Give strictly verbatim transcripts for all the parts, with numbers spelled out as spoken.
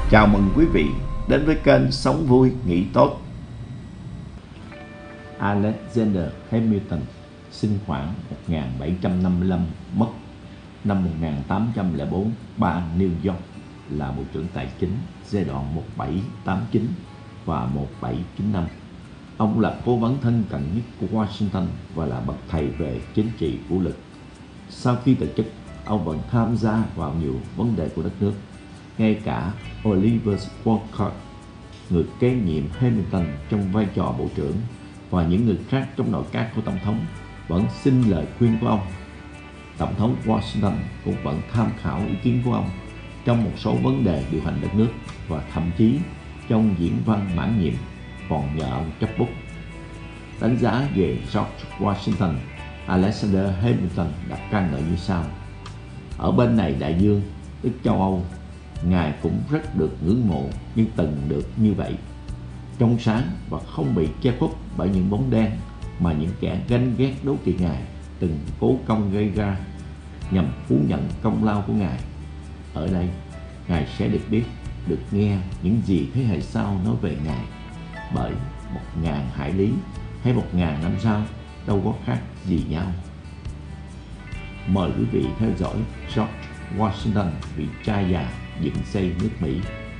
Chào mừng quý vị đến với kênh Sống Vui Nghĩ Tốt. Alexander Hamilton sinh khoảng một nghìn bảy trăm năm mươi lăm, mất năm một nghìn tám trăm lẻ bốn, bang New York, là Bộ trưởng Tài chính giai đoạn một nghìn bảy trăm tám mươi chín và một nghìn bảy trăm chín mươi lăm. Ông là cố vấn thân cận nhất của Washington và là bậc thầy về chính trị vũ lực. Sau khi từ chức, ông vẫn tham gia vào nhiều vấn đề của đất nước. Ngay cả Oliver Wolcott, người kế nhiệm Hamilton trong vai trò bộ trưởng, và những người khác trong nội các của Tổng thống vẫn xin lời khuyên của ông. Tổng thống Washington cũng vẫn tham khảo ý kiến của ông trong một số vấn đề điều hành đất nước, và thậm chí trong diễn văn mãn nhiệm còn nhờ ông chấp bút. Đánh giá về George Washington, Alexander Hamilton đặt ca ngợi như sau: ở bên này đại dương, tức châu Âu, Ngài cũng rất được ngưỡng mộ, nhưng từng được như vậy, trong sáng và không bị che khuất bởi những bóng đen mà những kẻ ganh ghét đố kỵ Ngài từng cố công gây ra nhằm phú nhận công lao của Ngài. Ở đây, Ngài sẽ được biết, được nghe những gì thế hệ sau nói về Ngài, bởi một ngàn hải lý hay một ngàn năm sau đâu có khác gì nhau. Mời quý vị theo dõi George Washington, vị cha già dựng xây nước Mỹ.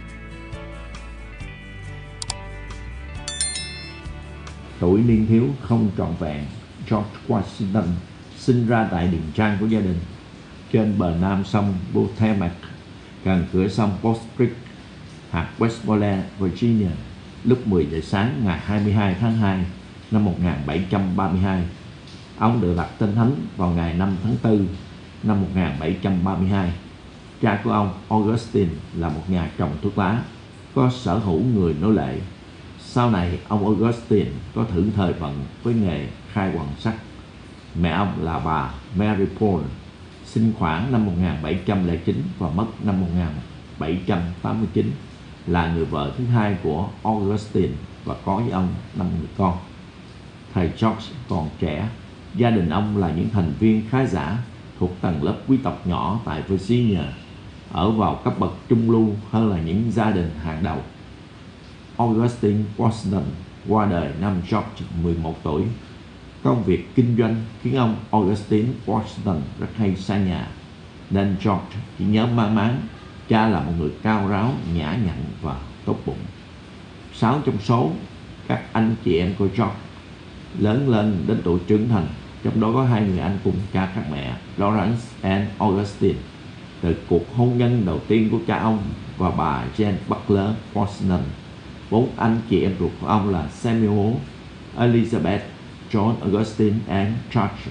Tuổi niên thiếu không trọn vẹn, George Washington sinh ra tại điền trang của gia đình trên bờ nam sông Potomac, gần cửa sông Post Creek, hạt Westmoreland, Virginia, lúc mười giờ sáng ngày hai mươi hai tháng hai năm một nghìn bảy trăm ba mươi hai. Ông được đặt tên thánh vào ngày năm tháng tư năm một nghìn bảy trăm ba mươi hai. Cha của ông, Augustine, là một nhà trồng thuốc lá, có sở hữu người nô lệ. Sau này, ông Augustine có thử thời vận với nghề khai quặng sắt. Mẹ ông là bà Mary Paul, sinh khoảng năm một nghìn bảy trăm lẻ chín và mất năm một nghìn bảy trăm tám mươi chín, là người vợ thứ hai của Augustine và có với ông năm người con. Thầy George còn trẻ, gia đình ông là những thành viên khá giả thuộc tầng lớp quý tộc nhỏ tại Virginia, ở vào cấp bậc trung lưu hơn là những gia đình hàng đầu. Augustine Washington qua đời năm George mười một tuổi. Công việc kinh doanh khiến ông Augustine Washington rất hay xa nhà, nên George chỉ nhớ mang máng cha là một người cao ráo, nhã nhặn và tốt bụng. Sáu trong số các anh chị em của George lớn lên đến tuổi trưởng thành, trong đó có hai người anh cùng cha khác mẹ, Lawrence and Augustine, từ cuộc hôn nhân đầu tiên của cha ông và bà Jane Butler Washington. Bốn anh chị em ruột của ông là Samuel, Elizabeth, John Augustine and George.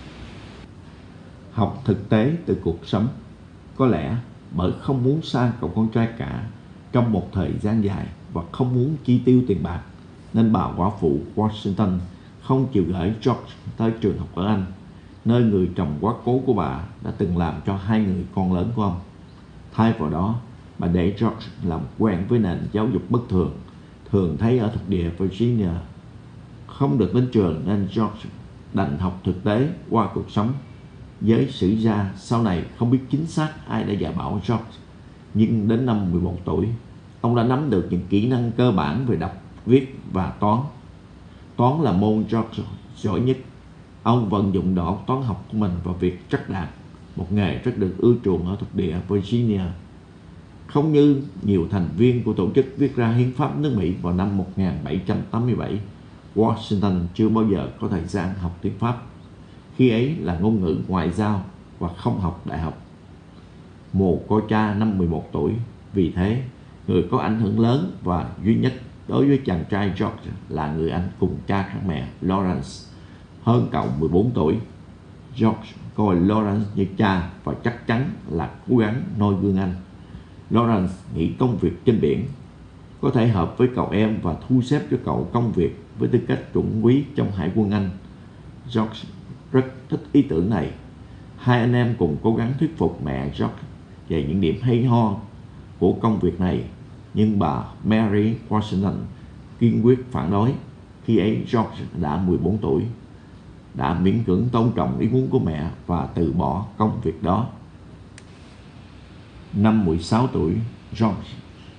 Học thực tế từ cuộc sống. Có lẽ bởi không muốn xa cậu con trai cả trong một thời gian dài và không muốn chi tiêu tiền bạc, nên bà quả phụ Washington không chịu gửi George tới trường học ở Anh, nơi người chồng quá cố của bà đã từng làm cho hai người con lớn của ông. Thay vào đó, bà để George làm quen với nền giáo dục bất thường, thường thấy ở thuộc địa Virginia. Không được đến trường nên George đành học thực tế qua cuộc sống. Với sử gia sau này không biết chính xác ai đã dạy bảo George, nhưng đến năm mười một tuổi, ông đã nắm được những kỹ năng cơ bản về đọc, viết và toán. Toán là môn George giỏi nhất. Ông vận dụng đầu óc toán học của mình vào việc trắc đạt, một nghề rất được ưa chuộng ở thuộc địa Virginia. Không như nhiều thành viên của tổ chức viết ra hiến pháp nước Mỹ vào năm một nghìn bảy trăm tám mươi bảy, Washington chưa bao giờ có thời gian học tiếng Pháp. Khi ấy là ngôn ngữ ngoại giao và không học đại học. Mồ côi cha năm mười một tuổi, vì thế người có ảnh hưởng lớn và duy nhất đối với chàng trai George là người anh cùng cha khác mẹ, Lawrence, hơn cậu mười bốn tuổi. George coi Lawrence như cha và chắc chắn là cố gắng noi gương anh. Lawrence nghĩ công việc trên biển có thể hợp với cậu em và thu xếp cho cậu công việc với tư cách chuẩn úy trong Hải quân Anh. George rất thích ý tưởng này. Hai anh em cùng cố gắng thuyết phục mẹ George về những điểm hay ho của công việc này, nhưng bà Mary Washington kiên quyết phản đối. Khi ấy George đã mười bốn tuổi, đã miễn cưỡng tôn trọng ý muốn của mẹ và từ bỏ công việc đó. Năm mười sáu tuổi, George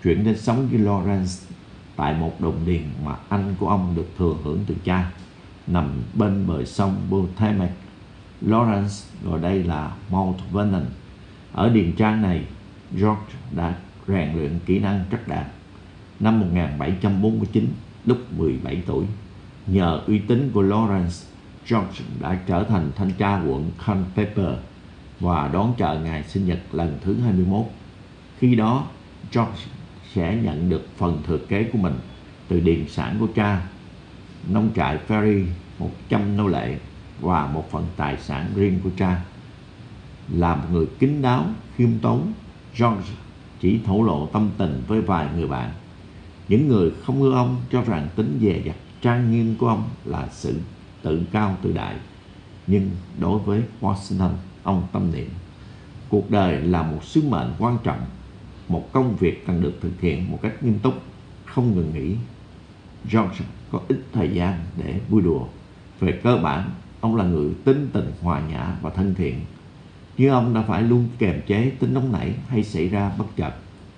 chuyển đến sống với Lawrence tại một đồn điền mà anh của ông được thừa hưởng từ cha, nằm bên bờ sông Potomac. Lawrence gọi đây là Mount Vernon. Ở điền trang này, George đã rèn luyện kỹ năng trắc đạn. Năm một nghìn bảy trăm bốn mươi chín, lúc mười bảy tuổi, nhờ uy tín của Lawrence, George đã trở thành thanh tra quận Culpeper và đón chờ ngày sinh nhật lần thứ hai mươi mốt. Khi đó, George sẽ nhận được phần thừa kế của mình từ điền sản của cha, nông trại Ferry, một trăm nô lệ và một phần tài sản riêng của cha. Là một người kín đáo, khiêm tốn, George chỉ thổ lộ tâm tình với vài người bạn. Những người không ưa ông cho rằng tính dè dặt trang nghiêm của ông là sự tự cao tự đại. Nhưng đối với Washington, ông tâm niệm cuộc đời là một sứ mệnh quan trọng, một công việc cần được thực hiện một cách nghiêm túc, không ngừng nghỉ. George có ít thời gian để vui đùa. Về cơ bản, ông là người tính tình hòa nhã và thân thiện, nhưng ông đã phải luôn kềm chế tính nóng nảy hay xảy ra bất chợt.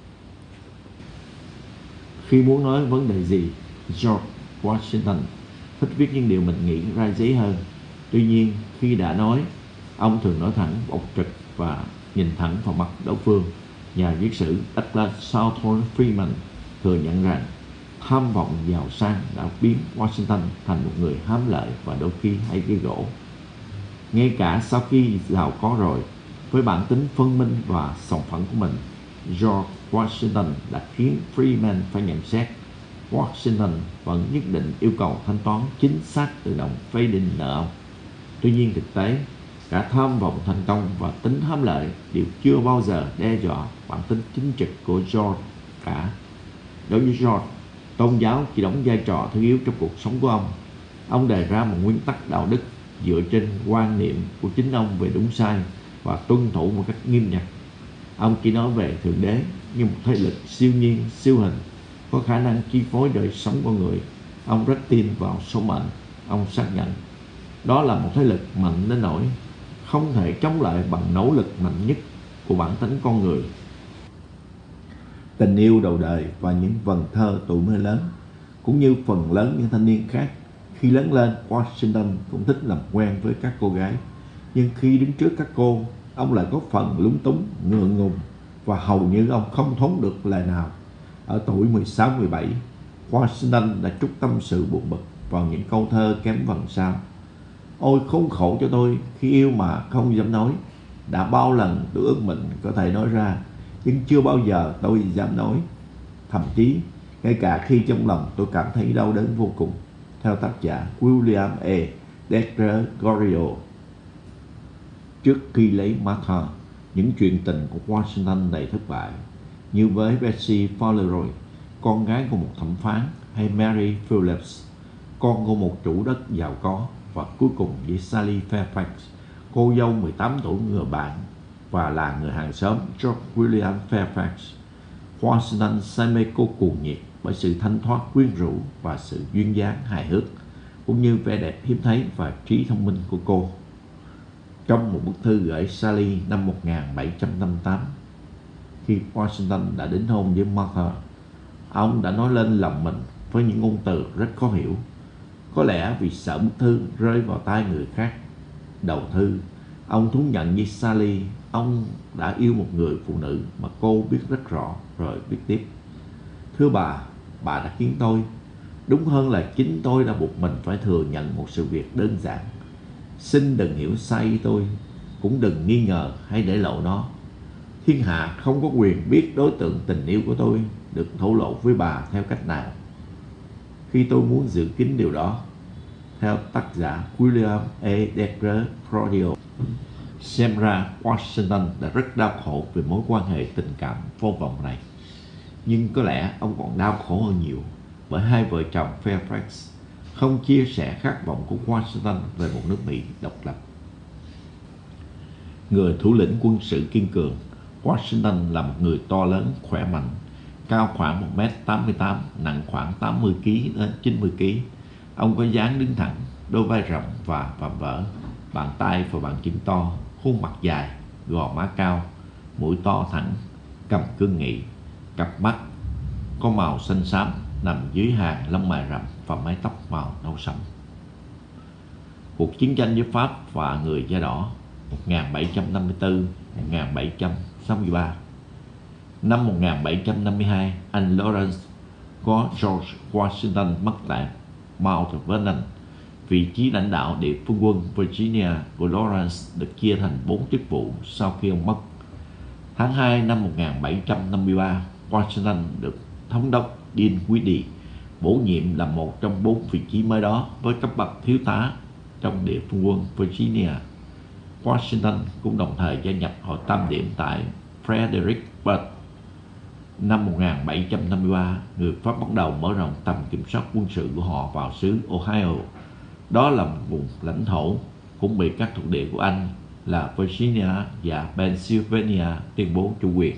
Khi muốn nói vấn đề gì, George Washington thích viết những điều mình nghĩ ra giấy hơn. Tuy nhiên, khi đã nói, ông thường nói thẳng, bộc trực và nhìn thẳng vào mặt đối phương. Nhà viết sử Douglas Southern Freeman thừa nhận rằng tham vọng giàu sang đã biến Washington thành một người hám lợi và đôi khi hay gây gổ. Ngay cả sau khi giàu có rồi, với bản tính phân minh và sòng phẳng của mình, George Washington đã khiến Freeman phải nhận xét Washington vẫn nhất định yêu cầu thanh toán chính xác tự động phê định nợ ông. Tuy nhiên thực tế, cả tham vọng thành công và tính hám lợi đều chưa bao giờ đe dọa bản tính chính trực của George cả. Đối với George, tôn giáo chỉ đóng vai trò thứ yếu trong cuộc sống của ông. Ông đề ra một nguyên tắc đạo đức dựa trên quan niệm của chính ông về đúng sai và tuân thủ một cách nghiêm ngặt. Ông chỉ nói về Thượng Đế như một thế lực siêu nhiên, siêu hình, có khả năng chi phối đời sống con người. Ông rất tin vào số mệnh. Ông xác nhận đó là một thế lực mạnh đến nỗi không thể chống lại bằng nỗ lực mạnh nhất của bản tính con người. Tình yêu đầu đời và những vần thơ tuổi mới lớn, cũng như phần lớn những thanh niên khác, khi lớn lên, Washington cũng thích làm quen với các cô gái. Nhưng khi đứng trước các cô, ông lại có phần lúng túng, ngượng ngùng và hầu như ông không thốt được lời nào. Ở tuổi mười sáu mười bảy, Washington đã trút tâm sự buồn bực vào những câu thơ kém vần sau: ôi khốn khổ cho tôi khi yêu mà không dám nói. Đã bao lần tôi ước mình có thể nói ra, nhưng chưa bao giờ tôi dám nói. Thậm chí, ngay cả khi trong lòng tôi cảm thấy đau đớn vô cùng. Theo tác giả William A. Decker Gorio. Trước khi lấy Martha, những chuyện tình của Washington đầy thất bại, như với Betsy Fauleroy, con gái của một thẩm phán, hay Mary Phillips, con của một chủ đất giàu có, và cuối cùng với Sally Fairfax, cô dâu mười tám tuổi người bạn và là người hàng xóm George William Fairfax. Washington say mê cô cuồng nhiệt bởi sự thanh thoát quyến rũ và sự duyên dáng hài hước, cũng như vẻ đẹp hiếm thấy và trí thông minh của cô. Trong một bức thư gửi Sally năm một nghìn bảy trăm năm mươi tám, khi Washington đã đính hôn với Martha, ông đã nói lên lòng mình với những ngôn từ rất khó hiểu. Có lẽ vì sợ bức thư rơi vào tay người khác. Đầu thư, ông thú nhận với Sally ông đã yêu một người phụ nữ mà cô biết rất rõ, rồi viết tiếp: thưa bà, bà đã khiến tôi, đúng hơn là chính tôi đã buộc mình phải thừa nhận một sự việc đơn giản. Xin đừng hiểu sai ý tôi, cũng đừng nghi ngờ hay để lộ nó. Thiên hạ không có quyền biết đối tượng tình yêu của tôi được thổ lộ với bà theo cách nào. Khi tôi muốn giữ kín điều đó, theo tác giả William A. Decker Gorio, xem ra Washington đã rất đau khổ về mối quan hệ tình cảm vô vọng này. Nhưng có lẽ ông còn đau khổ hơn nhiều, bởi hai vợ chồng Fairfax không chia sẻ khát vọng của Washington về một nước Mỹ độc lập. Người thủ lĩnh quân sự kiên cường, Washington là một người to lớn, khỏe mạnh, cao khoảng một mét tám mươi tám, nặng khoảng tám mươi ki lô gam đến chín mươi ki lô gam. Ông có dáng đứng thẳng, đôi vai rộng và vạm vỡ, bàn tay và bàn chân to, khuôn mặt dài, gò má cao, mũi to thẳng, cằm cương nghị, cặp mắt có màu xanh xám nằm dưới hàng lông mày rậm và mái tóc màu nâu sẫm. Cuộc chiến tranh với Pháp và người da đỏ một nghìn bảy trăm năm mươi tư đến một nghìn bảy trăm sáu mươi ba. Năm một nghìn bảy trăm năm mươi hai, anh Lawrence có George Washington mất tại Mount Vernon. Vị trí lãnh đạo địa phương quân Virginia của Lawrence được chia thành bốn chức vụ sau khi ông mất. Tháng hai năm một nghìn bảy trăm năm mươi ba, Washington được thống đốc Dinwiddie bổ nhiệm làm một trong bốn vị trí mới đó với cấp bậc thiếu tá trong địa phương quân Virginia. Washington cũng đồng thời gia nhập hội tam điểm tại Fredericksburg. Năm một nghìn bảy trăm năm mươi ba, người Pháp bắt đầu mở rộng tầm kiểm soát quân sự của họ vào xứ Ohio. Đó là một vùng lãnh thổ cũng bị các thuộc địa của Anh là Virginia và Pennsylvania tuyên bố chủ quyền.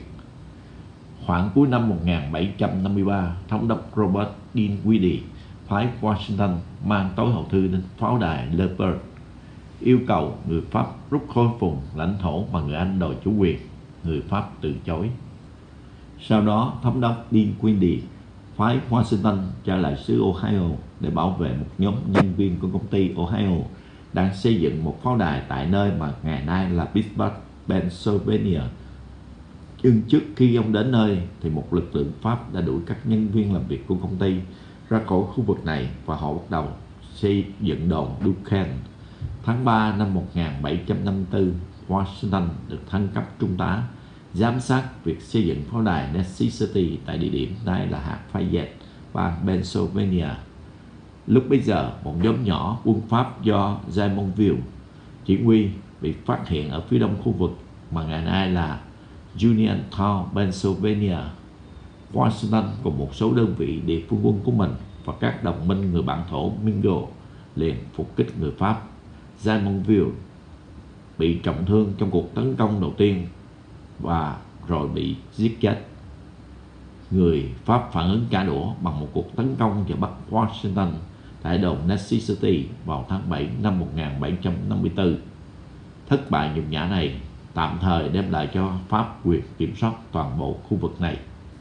Khoảng cuối năm một nghìn bảy trăm năm mươi ba, thống đốc Robert Dinwiddie phái Washington mang tối hậu thư đến pháo đài Leesburg, yêu cầu người Pháp rút khỏi vùng lãnh thổ mà người Anh đòi chủ quyền. Người Pháp từ chối. Sau đó, thống đốc Dinwiddie phái Washington trở lại xứ Ohio để bảo vệ một nhóm nhân viên của công ty Ohio đang xây dựng một pháo đài tại nơi mà ngày nay là Pittsburgh, Pennsylvania. Nhưng trước khi ông đến nơi thì một lực lượng Pháp đã đuổi các nhân viên làm việc của công ty ra khỏi khu vực này và họ bắt đầu xây dựng đồn Duquesne. Tháng ba năm một nghìn bảy trăm năm mươi tư, Washington được thăng cấp trung tá, giám sát việc xây dựng pháo đài Necessity tại địa điểm nay là hạt Fayette, bang Pennsylvania. Lúc bấy giờ, một nhóm nhỏ quân Pháp do Simonville chỉ huy bị phát hiện ở phía đông khu vực mà ngày nay là Uniontown, Pennsylvania. Washington cùng một số đơn vị địa phương quân của mình và các đồng minh người bản thổ Mingo liền phục kích người Pháp. Simonville bị trọng thương trong cuộc tấn công đầu tiên và rồi bị giết chết. Người Pháp phản ứng trả đũa bằng một cuộc tấn công và bắt Washington tại đồn Necessity vào tháng bảy năm một nghìn bảy trăm năm mươi tư. Thất bại nhục nhã này tạm thời đem lại cho Pháp quyền kiểm soát toàn bộ khu vực này.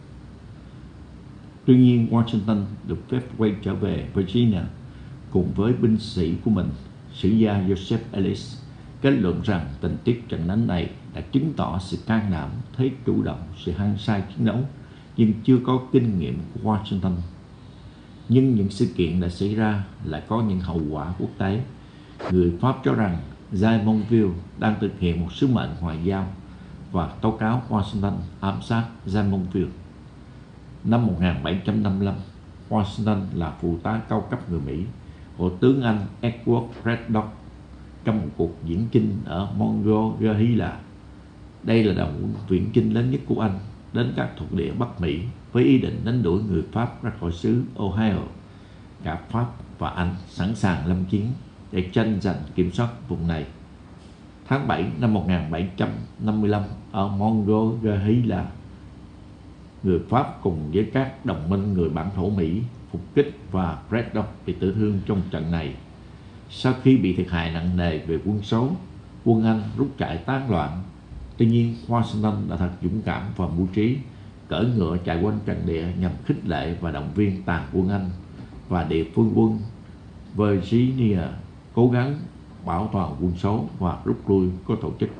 Tuy nhiên, Washington được phép quay trở về Virginia cùng với binh sĩ của mình. Sử gia Joseph Ellis kết luận rằng tình tiết trận đánh này đã chứng tỏ sự can đảm, thế chủ động, sự hăng say chiến đấu, nhưng chưa có kinh nghiệm của Washington. Nhưng những sự kiện đã xảy ra lại có những hậu quả quốc tế. Người Pháp cho rằng Simonville đang thực hiện một sứ mệnh ngoại giao và tố cáo Washington ám sát Simonville. Năm một nghìn bảy trăm năm mươi lăm, Washington là phụ tá cao cấp người Mỹ của tướng Anh Edward Braddock trong một cuộc viễn chinh ở Monongahela. Đây là đoàn viễn chinh lớn nhất của Anh đến các thuộc địa Bắc Mỹ với ý định đánh đuổi người Pháp ra khỏi xứ Ohio. Cả Pháp và Anh sẵn sàng lâm chiến để tranh giành kiểm soát vùng này. Tháng bảy năm một nghìn bảy trăm năm mươi lăm, ở Monongahela, người Pháp cùng với các đồng minh người bản thổ Mỹ phục kích và Braddock bị tử thương trong trận này. Sau khi bị thiệt hại nặng nề về quân số, quân Anh rút chạy tán loạn. Tuy nhiên, Washington đã thật dũng cảm và mưu trí, cởi ngựa chạy quanh trận địa nhằm khích lệ và động viên toàn quân Anh và địa phương quân Virginia cố gắng bảo toàn quân số và rút lui có tổ chức.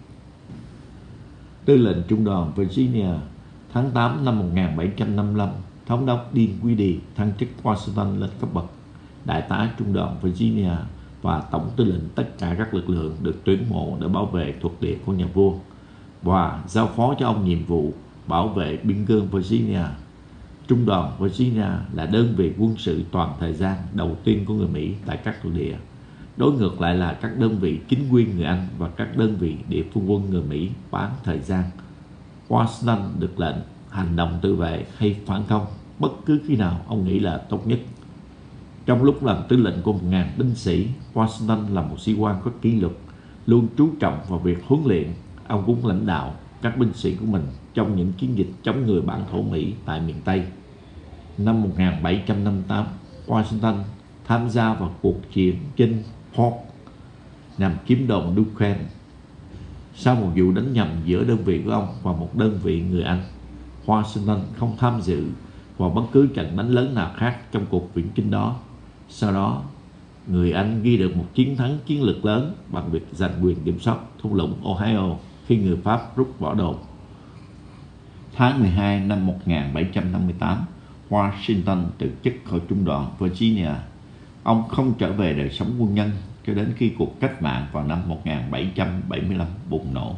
Tư lệnh trung đoàn Virginia, tháng tám năm một nghìn bảy trăm năm mươi lăm, thống đốc Dinwiddie thăng chức Washington lên cấp bậc đại tá trung đoàn Virginia và tổng tư lệnh tất cả các lực lượng được tuyển mộ để bảo vệ thuộc địa của nhà vua, và giao phó cho ông nhiệm vụ bảo vệ biên cương Virginia. Trung đoàn Virginia là đơn vị quân sự toàn thời gian đầu tiên của người Mỹ tại các thuộc địa. Đối ngược lại là các đơn vị chính quy người Anh và các đơn vị địa phương quân người Mỹ bán thời gian. Washington được lệnh hành động tự vệ hay phản công bất cứ khi nào ông nghĩ là tốt nhất. Trong lúc làm tư lệnh của một ngàn binh sĩ, Washington là một sĩ quan có kỷ luật, luôn chú trọng vào việc huấn luyện. Ông cũng lãnh đạo các binh sĩ của mình trong những chiến dịch chống người bản thổ Mỹ tại miền Tây. Năm một nghìn bảy trăm năm mươi tám, Washington tham gia vào cuộc chiến chinh Polk nhằm chiếm đồn Duquesne. Sau một vụ đánh nhầm giữa đơn vị của ông và một đơn vị người Anh, Washington không tham dự vào bất cứ trận đánh lớn nào khác trong cuộc viễn chinh đó. Sau đó, người Anh ghi được một chiến thắng chiến lược lớn bằng việc giành quyền kiểm soát thung lũng Ohio khi người Pháp rút vỏ đồn. Tháng mười hai năm một nghìn bảy trăm năm mươi tám, Washington từ chức khỏi trung đoàn Virginia. Ông không trở về đời sống quân nhân cho đến khi cuộc cách mạng vào năm một nghìn bảy trăm bảy mươi lăm bùng nổ.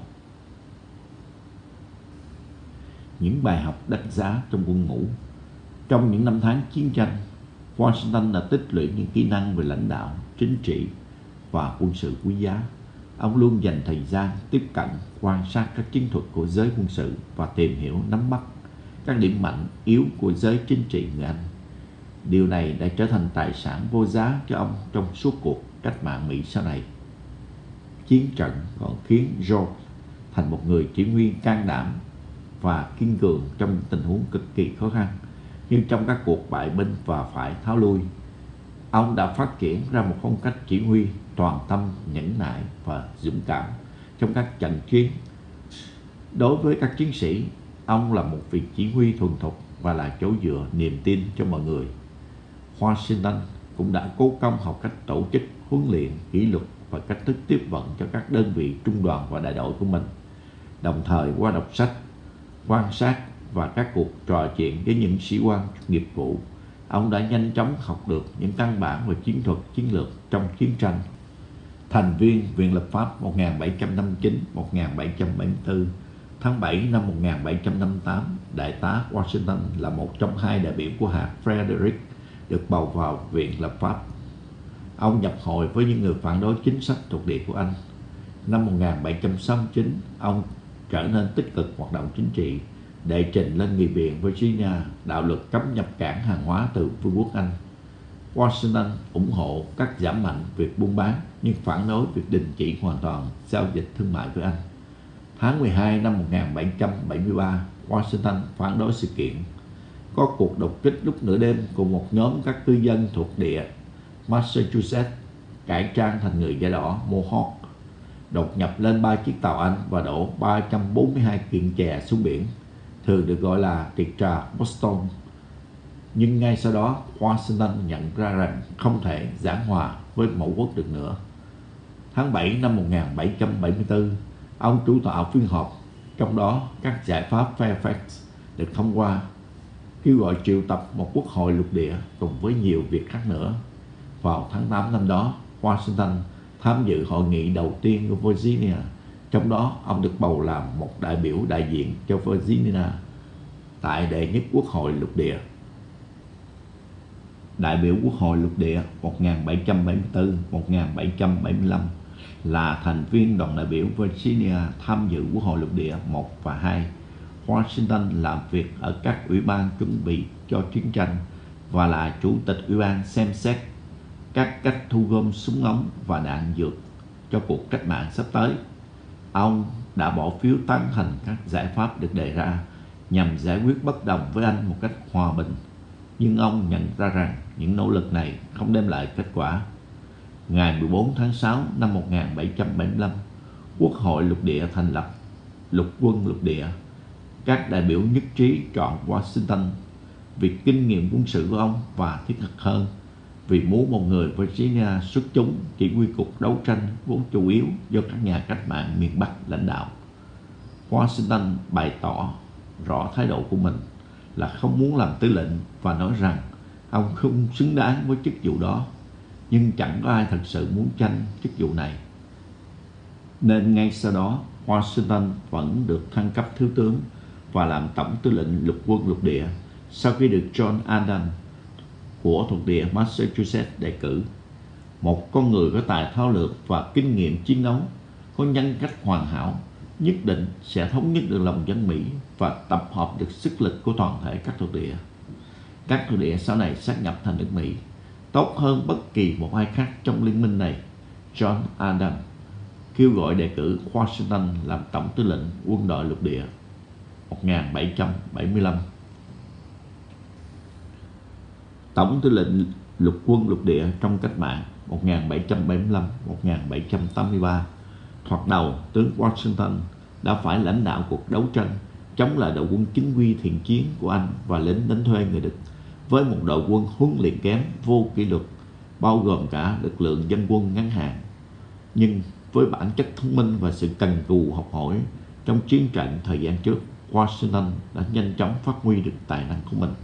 Những bài học đắt giá trong quân ngũ. Trong những năm tháng chiến tranh, Washington đã tích lũy những kỹ năng về lãnh đạo, chính trị và quân sự quý giá. Ông luôn dành thời gian tiếp cận, quan sát các chiến thuật của giới quân sự và tìm hiểu, nắm bắt các điểm mạnh, yếu của giới chính trị người Anh. Điều này đã trở thành tài sản vô giá cho ông trong suốt cuộc cách mạng Mỹ sau này. Chiến trận còn khiến George thành một người chỉ huy can đảm và kiên cường trong tình huống cực kỳ khó khăn, nhưng trong các cuộc bại binh và phải tháo lui, ông đã phát triển ra một phong cách chỉ huy toàn tâm, nhẫn nại và dũng cảm trong các trận chiến. Đối với các chiến sĩ, ông là một vị chỉ huy thuần thục và là chỗ dựa niềm tin cho mọi người. Washington cũng đã cố công học cách tổ chức, huấn luyện, kỷ luật và cách thức tiếp vận cho các đơn vị trung đoàn và đại đội của mình. Đồng thời qua đọc sách, quan sát và các cuộc trò chuyện với những sĩ quan nghiệp vụ, ông đã nhanh chóng học được những căn bản về chiến thuật chiến lược trong chiến tranh. Thành viên Viện Lập pháp một nghìn bảy trăm năm mươi chín đến một nghìn bảy trăm bảy mươi tư, tháng bảy năm một nghìn bảy trăm năm mươi tám, Đại tá Washington là một trong hai đại biểu của hạt Frederick được bầu vào Viện Lập pháp. Ông nhập hội với những người phản đối chính sách thuộc địa của Anh. Năm một nghìn bảy trăm sáu mươi chín, ông trở nên tích cực hoạt động chính trị, đệ trình lên Nghị viện Virginia đạo luật cấm nhập cảng hàng hóa từ Vương quốc Anh. Washington ủng hộ cắt giảm mạnh việc buôn bán nhưng phản đối việc đình chỉ hoàn toàn giao dịch thương mại với Anh. Tháng mười hai năm một nghìn bảy trăm bảy mươi ba, Washington phản đối sự kiện có cuộc đột kích lúc nửa đêm của một nhóm các cư dân thuộc địa Massachusetts cải trang thành người da đỏ Mohawk, đột nhập lên ba chiếc tàu Anh và đổ ba trăm bốn mươi hai kiện chè xuống biển, thường được gọi là tiệc trà Boston. Nhưng ngay sau đó, Washington nhận ra rằng không thể giảng hòa với mẫu quốc được nữa. Tháng bảy năm một nghìn bảy trăm bảy mươi tư, ông chủ tọa phiên họp, trong đó các giải pháp Fairfax được thông qua, kêu gọi triệu tập một quốc hội lục địa cùng với nhiều việc khác nữa. Vào tháng tám năm đó, Washington tham dự hội nghị đầu tiên của Virginia, trong đó ông được bầu làm một đại biểu đại diện cho Virginia tại đệ nhất quốc hội lục địa. Đại biểu quốc hội lục địa một nghìn bảy trăm bảy mươi tư đến một nghìn bảy trăm bảy mươi lăm là thành viên đoàn đại biểu Virginia tham dự quốc hội lục địa một và hai. Washington làm việc ở các ủy ban chuẩn bị cho chiến tranh và là chủ tịch ủy ban xem xét các cách thu gom súng ống và đạn dược cho cuộc cách mạng sắp tới. Ông đã bỏ phiếu tán thành các giải pháp được đề ra nhằm giải quyết bất đồng với Anh một cách hòa bình, nhưng ông nhận ra rằng những nỗ lực này không đem lại kết quả. Ngày mười bốn tháng sáu năm một nghìn bảy trăm bảy mươi lăm, Quốc hội lục địa thành lập Lục quân lục địa. Các đại biểu nhất trí chọn Washington vì kinh nghiệm quân sự của ông và thiết thực hơn, vì muốn một người Virginia xuất chúng chỉ huy cuộc đấu tranh vốn chủ yếu do các nhà cách mạng miền Bắc lãnh đạo. Washington bày tỏ rõ thái độ của mình là không muốn làm tư lệnh và nói rằng ông không xứng đáng với chức vụ đó, nhưng chẳng có ai thật sự muốn tranh chức vụ này. Nên ngay sau đó, Washington vẫn được thăng cấp thiếu tướng và làm tổng tư lệnh lục quân lục địa sau khi được John Adams của thuộc địa Massachusetts đề cử. Một con người có tài thao lược và kinh nghiệm chiến đấu, có nhân cách hoàn hảo, nhất định sẽ thống nhất được lòng dân Mỹ và tập hợp được sức lực của toàn thể các thuộc địa. Các thuộc địa sau này sát nhập thành nước Mỹ, tốt hơn bất kỳ một ai khác trong liên minh này. John Adams kêu gọi đề cử Washington làm tổng tư lệnh quân đội lục địa một nghìn bảy trăm bảy mươi lăm. Tổng tư lệnh lục quân lục địa trong cách mạng một nghìn bảy trăm bảy mươi lăm đến một nghìn bảy trăm tám mươi ba. Thoạt đầu, tướng Washington đã phải lãnh đạo cuộc đấu tranh chống lại đội quân chính quy thiện chiến của Anh và lính đánh thuê người Đức với một đội quân huấn luyện kém, vô kỷ luật, bao gồm cả lực lượng dân quân ngắn hạn. Nhưng với bản chất thông minh và sự cần cù học hỏi trong chiến trận thời gian trước, Washington đã nhanh chóng phát huy được tài năng của mình.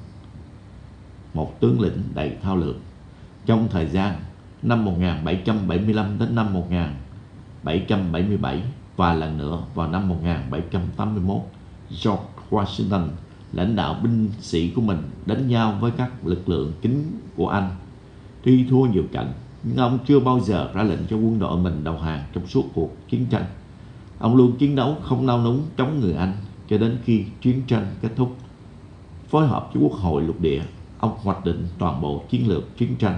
Một tướng lĩnh đầy thao lược. Trong thời gian năm một nghìn bảy trăm bảy mươi lăm đến năm một nghìn bảy trăm bảy mươi bảy và lần nữa vào năm một nghìn bảy trăm tám mươi mốt, George Washington lãnh đạo binh sĩ của mình đánh nhau với các lực lượng kín của Anh. Tuy thua nhiều trận, nhưng ông chưa bao giờ ra lệnh cho quân đội mình đầu hàng trong suốt cuộc chiến tranh. Ông luôn chiến đấu không nao núng chống người Anh cho đến khi chiến tranh kết thúc. Phối hợp với Quốc hội lục địa, ông hoạch định toàn bộ chiến lược chiến tranh.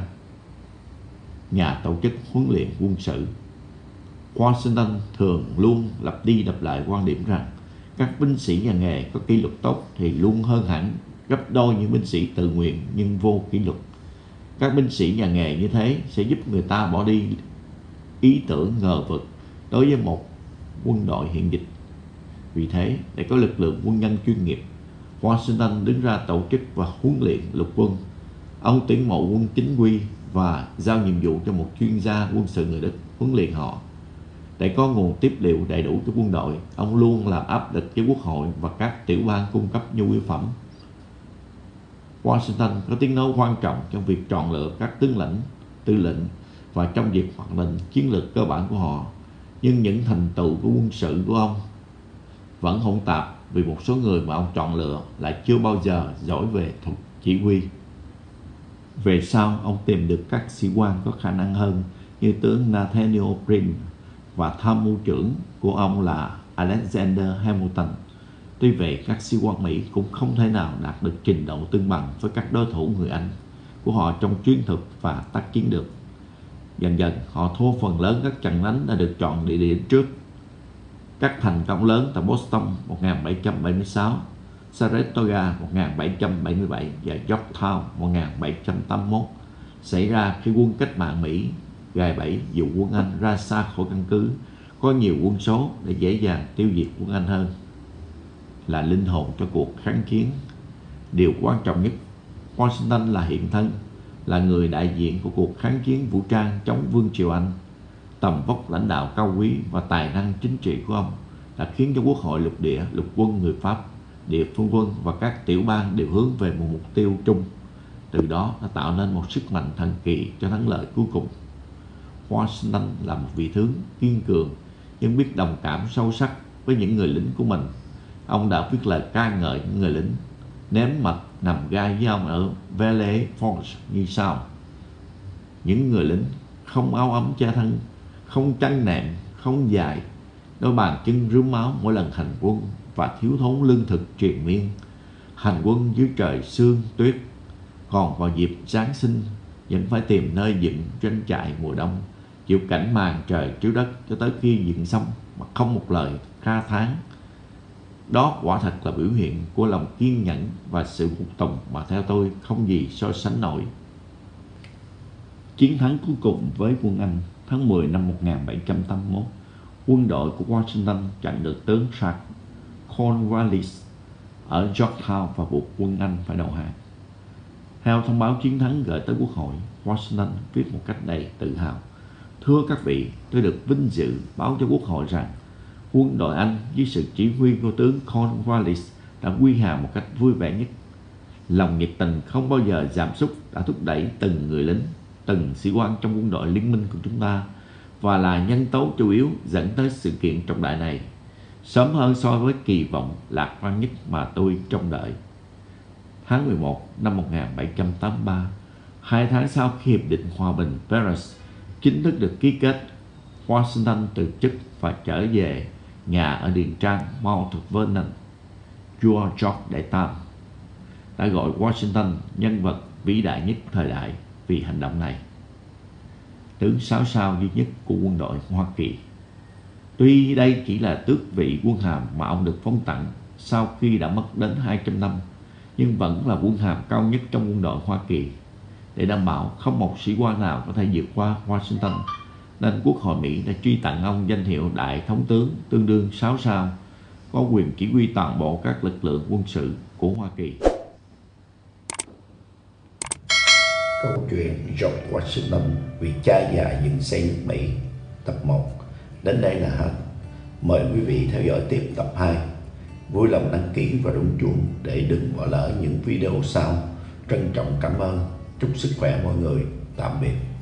Nhà tổ chức huấn luyện quân sự. Washington thường luôn lặp đi lặp lại quan điểm rằng các binh sĩ nhà nghề có kỷ luật tốt thì luôn hơn hẳn gấp đôi những binh sĩ tự nguyện nhưng vô kỷ luật. Các binh sĩ nhà nghề như thế sẽ giúp người ta bỏ đi ý tưởng ngờ vực đối với một quân đội hiện dịch. Vì thế, để có lực lượng quân nhân chuyên nghiệp, Washington đứng ra tổ chức và huấn luyện lục quân. Ông tuyển mộ quân chính quy và giao nhiệm vụ cho một chuyên gia quân sự người Đức huấn luyện họ. Để có nguồn tiếp liệu đầy đủ cho quân đội, ông luôn làm áp lực với Quốc hội và các tiểu bang cung cấp nhu yếu phẩm. Washington có tiếng nói quan trọng trong việc chọn lựa các tướng lĩnh, tư lệnh và trong việc hoạch định chiến lược cơ bản của họ. Nhưng những thành tựu của quân sự của ông vẫn hỗn tạp vì một số người mà ông chọn lựa lại chưa bao giờ giỏi về thuật chỉ huy. Về sau, ông tìm được các sĩ quan có khả năng hơn như tướng Nathaniel Greene và tham mưu trưởng của ông là Alexander Hamilton. Tuy vậy, các sĩ quan Mỹ cũng không thể nào đạt được trình độ tương bằng với các đối thủ người Anh của họ trong chiến thuật và tác chiến được. Dần dần, họ thua phần lớn các trận đánh đã được chọn địa điểm trước. Các thành công lớn tại Boston một nghìn bảy trăm bảy mươi sáu, Saratoga một nghìn bảy trăm bảy mươi bảy và Yorktown một nghìn bảy trăm tám mươi mốt xảy ra khi quân cách mạng Mỹ gài bẫy dụ quân Anh ra xa khỏi căn cứ, có nhiều quân số để dễ dàng tiêu diệt quân Anh hơn. Là linh hồn cho cuộc kháng chiến. Điều quan trọng nhất, Washington là hiện thân, là người đại diện của cuộc kháng chiến vũ trang chống Vương triều Anh. Tầm vóc lãnh đạo cao quý và tài năng chính trị của ông đã khiến cho Quốc hội lục địa, lục quân người Pháp, địa phương quân và các tiểu bang đều hướng về một mục tiêu chung. Từ đó đã tạo nên một sức mạnh thần kỳ cho thắng lợi cuối cùng. Washington là một vị tướng kiên cường nhưng biết đồng cảm sâu sắc với những người lính của mình. Ông đã viết lời ca ngợi những người lính ném mật nằm gai với ông ở Valley Forge như sau: những người lính không áo ấm che thân, không chăn nệm, không dài, đôi bàn chân rướm máu mỗi lần hành quân và thiếu thốn lương thực triền miên. Hành quân dưới trời sương tuyết, còn vào dịp Giáng sinh vẫn phải tìm nơi dựng doanh trại mùa đông, chịu cảnh màn trời chiếu đất cho tới khi dựng xong mà không một lời ca thán. Đó quả thật là biểu hiện của lòng kiên nhẫn và sự phục tùng mà theo tôi không gì so sánh nổi. Chiến thắng cuối cùng với quân Anh tháng mười năm một nghìn bảy trăm tám mươi mốt, quân đội của Washington chặn được tướng Sir Cornwallis ở Yorktown và buộc quân Anh phải đầu hàng. Theo thông báo chiến thắng gửi tới Quốc hội, Washington viết một cách đầy tự hào: thưa các vị, tôi được vinh dự báo cho Quốc hội rằng quân đội Anh dưới sự chỉ huy của tướng Cornwallis đã quy hàng một cách vui vẻ nhất. Lòng nhiệt tình không bao giờ giảm sút đã thúc đẩy từng người lính, từng sĩ quan trong quân đội liên minh của chúng ta và là nhân tố chủ yếu dẫn tới sự kiện trọng đại này, sớm hơn so với kỳ vọng lạc quan nhất mà tôi trông đợi. Tháng mười một năm một nghìn bảy trăm tám mươi ba, hai tháng sau khi Hiệp định Hòa bình Paris chính thức được ký kết, Washington từ chức và trở về nhà ở Điền Trang, Mount Vernon. Vua George Đệ Tam đã gọi Washington nhân vật vĩ đại nhất thời đại vì hành động này. Tướng sáu sao duy nhất của quân đội Hoa Kỳ. Tuy đây chỉ là tước vị quân hàm mà ông được phong tặng sau khi đã mất đến hai trăm năm, nhưng vẫn là quân hàm cao nhất trong quân đội Hoa Kỳ. Để đảm bảo không một sĩ quan nào có thể vượt qua Washington, nên Quốc hội Mỹ đã truy tặng ông danh hiệu Đại Thống tướng tương đương sáu sao có quyền chỉ huy toàn bộ các lực lượng quân sự của Hoa Kỳ. Câu chuyện George Washington vì cha già dựng xây nước Mỹ tập một đến đây là hết. Mời quý vị theo dõi tiếp tập hai. Vui lòng đăng ký và rung chuông để đừng bỏ lỡ những video sau. Trân trọng cảm ơn. Chúc sức khỏe mọi người. Tạm biệt.